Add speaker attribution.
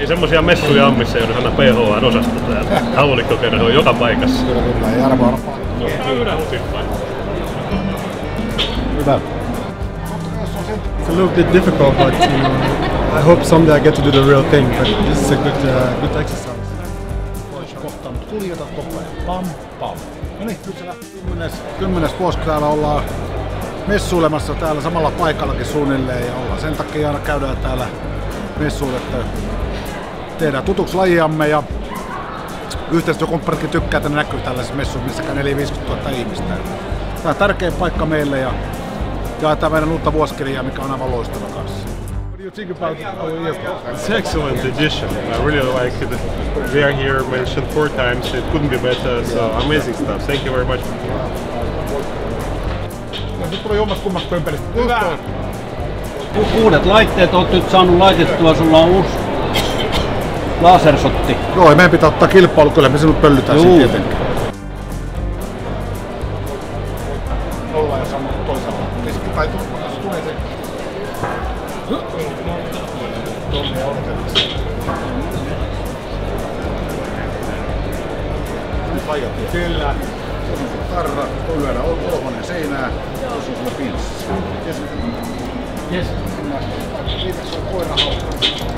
Speaker 1: Ei semmosia messuja on, missä ei aina PHR-osasta täällä. Haulikkokerho on joka paikassa.
Speaker 2: Kyllä, ei arvoa.
Speaker 1: Hyvä.
Speaker 3: It's a little bit difficult, but you know, I hope someday I get to do the real thing. But this is a good exercise.
Speaker 2: Kohta nyt kuljeta koko ajan. Pam, pam. No niin, nyt se lähti 10. vuosi, täällä ollaan messuilemassa täällä samalla paikallakin suunnilleen ja ollaan sen takia aina käydään täällä messuilla, että tehdään tutuksi lajiamme ja yhteistyökumppanitkin tykkää, että ne näkyy tällaisessa messuissa, missä 450 000 ihmistä. Tää on tärkeä paikka meille ja jaetaan meidän uutta vuosikirjaa, mikä on aivan loistava kanssa. What do you think about our year?
Speaker 4: It's an excellent edition. I really like it. We are here mentioned 4 times. It couldn't be better. So amazing stuff. Thank you very much.
Speaker 2: Nyt tuli jommas kummas pömpelistä.
Speaker 5: Uudet laitteet oot nyt saanut laitettua, sulla on uusi lasersotti.
Speaker 2: Joo, meidän pitää ottaa kilpailu, kyllä me sinut pöllytään siinä tietenkin. Ollaan jo saanut toisaalta. Keski tai tuossa tulee se. Tollia odotellaan. Pajat kyllä. Se on se tarra, toi lyödään olmonen seinään, tuossa on sulla pinssi. Yes. Viimeksi on koira haukka.